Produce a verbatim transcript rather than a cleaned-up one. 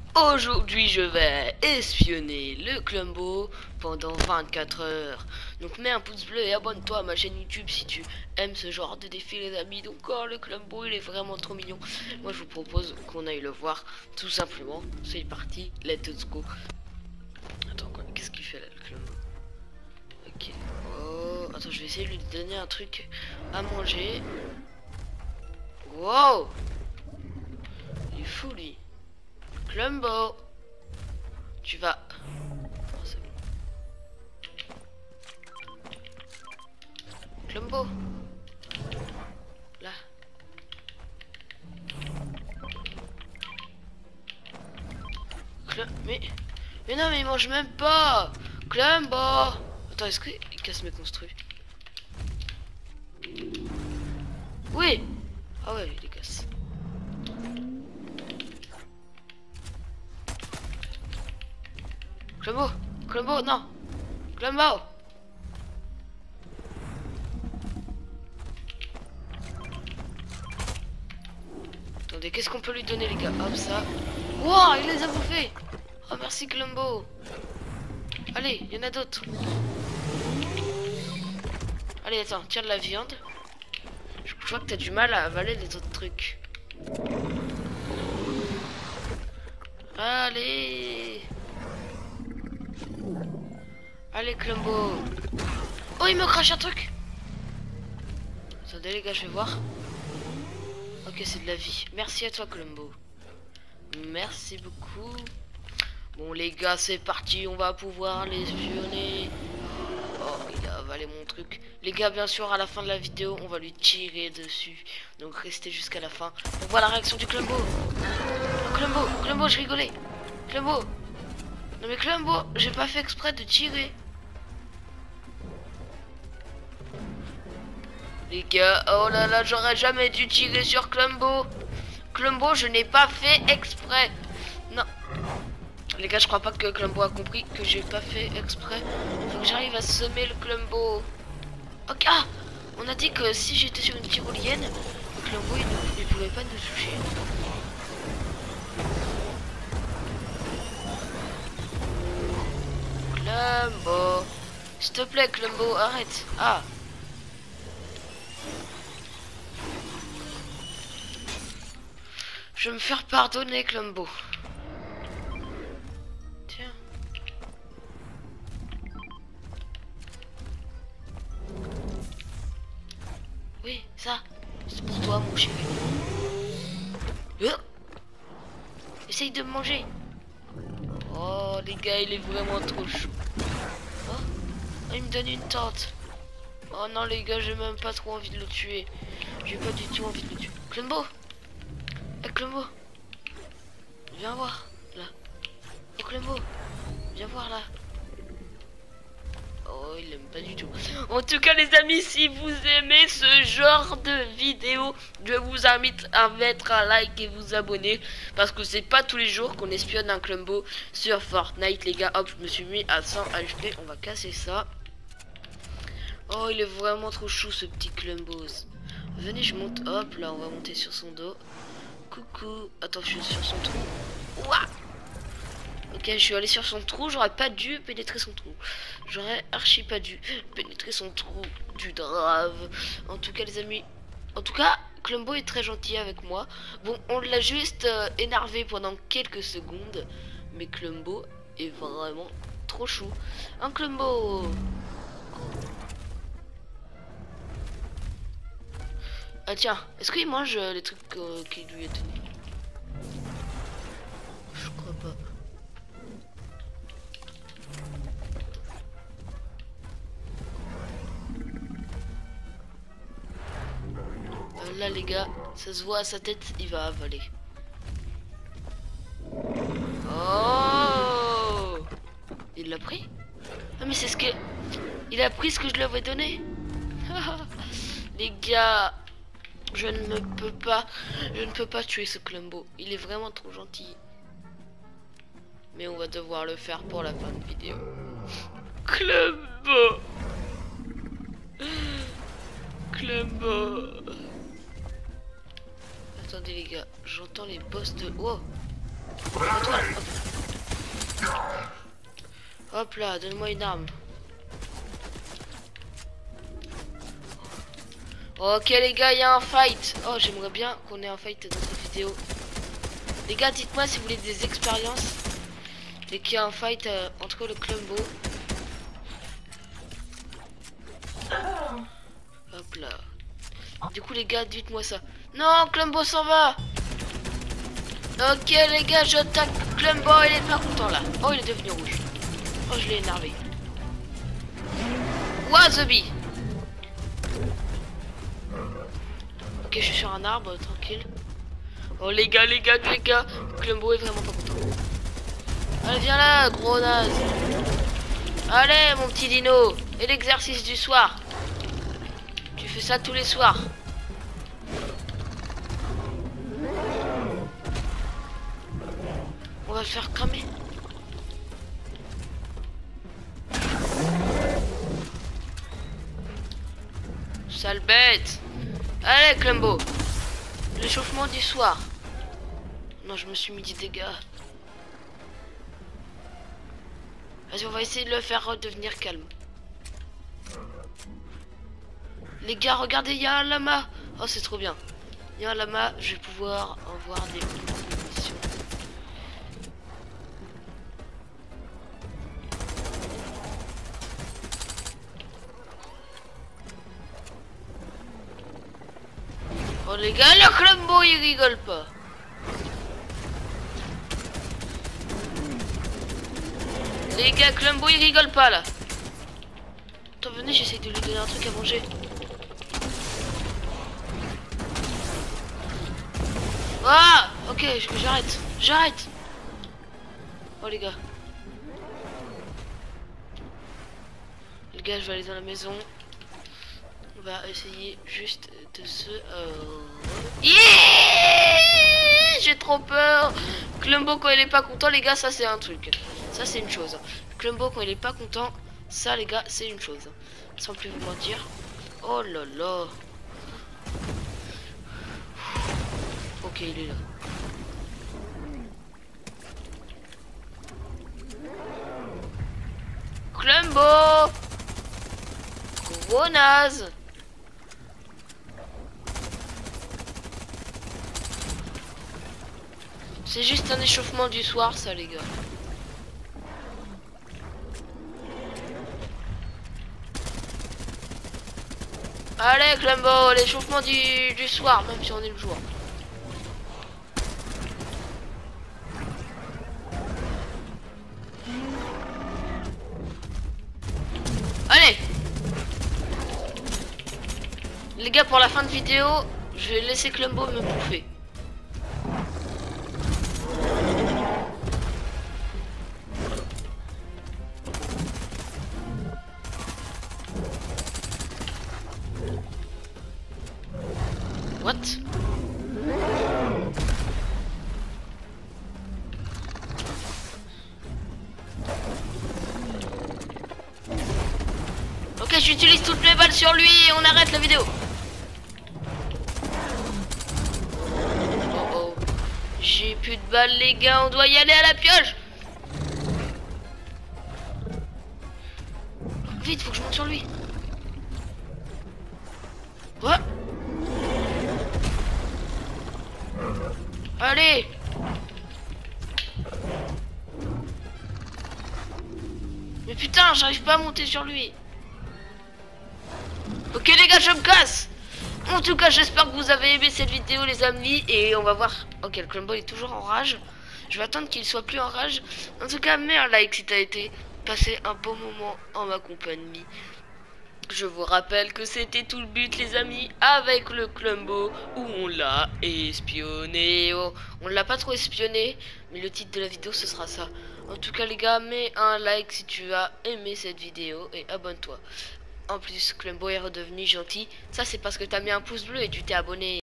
Aujourd'hui, je vais espionner le Clumbo pendant vingt-quatre heures. Donc mets un pouce bleu et abonne-toi à ma chaîne YouTube si tu aimes ce genre de défi, les amis. Donc oh, le Clumbo, il est vraiment trop mignon. Moi, je vous propose qu'on aille le voir tout simplement. C'est parti, let's go. Attends, quoi, qu'est-ce qu'il fait là, le Clumbo? Ok. Oh, attends, je vais essayer de lui donner un truc à manger. Wow! Il est fou, lui. Clumbo, tu vas... Oh, c'est bon. Clumbo, là. Cl mais... Mais non, mais il mange même pas. Clumbo. Attends, est-ce qu'il casse mes construits? Oui. Ah ouais, il les casse. Clumbo, Clumbo, non. Clumbo. Attendez, qu'est-ce qu'on peut lui donner, les gars? Hop, ça. Wow, il les a bouffés. Oh, merci, Clumbo. Allez, il y en a d'autres. Allez, attends, tiens de la viande. Je vois que t'as du mal à avaler les autres trucs. Allez. Allez, Clumbo. Oh, il me crache un truc. Attendez, les gars, je vais voir. Ok, c'est de la vie. Merci à toi, Clumbo. Merci beaucoup. Bon, les gars, c'est parti. On va pouvoir les espionner. Oh, il a avalé mon truc. Les gars, bien sûr, à la fin de la vidéo, on va lui tirer dessus. Donc, restez jusqu'à la fin. On voit la réaction du Clumbo. Oh, Clumbo, Clumbo, je rigolais. Clumbo. Non, mais Clumbo, j'ai pas fait exprès de tirer. Les gars, oh là là, j'aurais jamais dû tirer sur Clumbo. Clumbo, je n'ai pas fait exprès. Non. Les gars, je crois pas que Clumbo a compris que j'ai pas fait exprès. Faut que j'arrive à semer le Clumbo. Ok, ah, on a dit que si j'étais sur une tyrolienne, le Clumbo, il ne il pouvait pas nous toucher. Clumbo. S'il te plaît, Clumbo, arrête. Ah. Je vais me faire pardonner, Clumbo. Tiens. Oui, ça. C'est pour toi, mon chéri. Euh Essaye de me manger. Oh, les gars, il est vraiment trop chou. Oh, oh, il me donne une tente. Oh non, les gars, j'ai même pas trop envie de le tuer. J'ai pas du tout envie de le tuer. Clumbo. Eh, Clumbo, viens voir, là. Oh, Clumbo, viens voir, là. Oh, il aime pas du tout. En tout cas, les amis, si vous aimez ce genre de vidéo, je vous invite à mettre un like et vous abonner. Parce que c'est pas tous les jours qu'on espionne un Clumbo sur Fortnite, les gars. Hop, je me suis mis à cent H P. On va casser ça. Oh, il est vraiment trop chou, ce petit Clumbo. Venez, je monte. Hop, là, on va monter sur son dos. Coucou. Attends, je suis sur son trou. Ouah. Ok, je suis allé sur son trou. J'aurais pas dû pénétrer son trou. J'aurais archi pas dû pénétrer son trou du drave. En tout cas, les amis. En tout cas, Clumbo est très gentil avec moi. Bon, on l'a juste euh, énervé pendant quelques secondes. Mais Clumbo est vraiment trop chou. Un Clumbo. Ah tiens, est-ce qu'il mange euh, les trucs euh, qu'il lui a donné? Je crois pas. Euh, là les gars, ça se voit à sa tête, il va avaler. Oh! Il l'a pris? Ah mais c'est ce que... Il a pris ce que je lui avais donné. Les gars... Je ne me peux pas, je ne peux pas tuer ce Clumbo. Il est vraiment trop gentil. Mais on va devoir le faire pour la fin de vidéo. Clumbo. Clumbo. Attendez les gars, j'entends les boss de... Oh. Toi, hop Hop là, donne-moi une arme. Ok les gars, il y a un fight. Oh, j'aimerais bien qu'on ait un fight dans cette vidéo. Les gars, dites-moi si vous voulez des expériences. Et qu'il y a un fight euh, entre le Clumbo. Hop là. Du coup les gars, dites-moi ça. Non, Clumbo s'en va. Ok les gars, j'attaque Clumbo, il est pas content là. Oh, il est devenu rouge. Oh, je l'ai énervé. Ouah, zombie. Ok, je suis sur un arbre, tranquille. Oh les gars, les gars, les gars, Clumbo est vraiment pas content. Allez, viens là, gros naze. Allez, mon petit dino. Et l'exercice du soir. Tu fais ça tous les soirs. On va le faire cramer. Sale bête. Allez, Clumbo. L'échauffement du soir. Non, je me suis mis des dégâts. Vas-y, on va essayer de le faire redevenir calme. Les gars, regardez, il y a un lama. Oh, c'est trop bien. Il y a un lama, je vais pouvoir avoir des missions. Oh les gars, le Clumbo il rigole pas. Les gars, Clumbo il rigole pas là. Attends, venez, j'essaie de lui donner un truc à manger. Ah, ok, j'arrête, j'arrête. Oh les gars. Les gars, je vais aller dans la maison. On va essayer juste de se... Euh... Yeah, j'ai trop peur. Clumbo quand il est pas content, les gars, ça c'est un truc. Ça c'est une chose. Clumbo quand il est pas content, ça les gars, c'est une chose. Sans plus vous mentir. Oh là là. Ok, il est là. Clumbo, gros naze. C'est juste un échauffement du soir, ça, les gars. Allez, Clumbo, l'échauffement du, du soir, même si on est le jour. Allez. Les gars, pour la fin de vidéo, je vais laisser Clumbo me bouffer. What? Ok, j'utilise toutes mes balles sur lui et on arrête la vidéo. Oh oh. J'ai plus de balles les gars, on doit y aller à la pioche. Vite, faut que je monte sur lui. Ouais. Allez. Mais putain, j'arrive pas à monter sur lui. Ok les gars, je me casse. En tout cas, j'espère que vous avez aimé cette vidéo les amis. Et on va voir. Ok, le Clumbo est toujours en rage. Je vais attendre qu'il soit plus en rage. En tout cas, mets un like si t'as été passer un bon moment en ma compagnie. Je vous rappelle que c'était tout le but les amis avec le Clumbo où on l'a espionné. Oh, on l'a pas trop espionné, mais le titre de la vidéo ce sera ça. En tout cas les gars, mets un like si tu as aimé cette vidéo et abonne-toi. En plus, Clumbo est redevenu gentil. Ça c'est parce que t'as mis un pouce bleu et tu t'es abonné.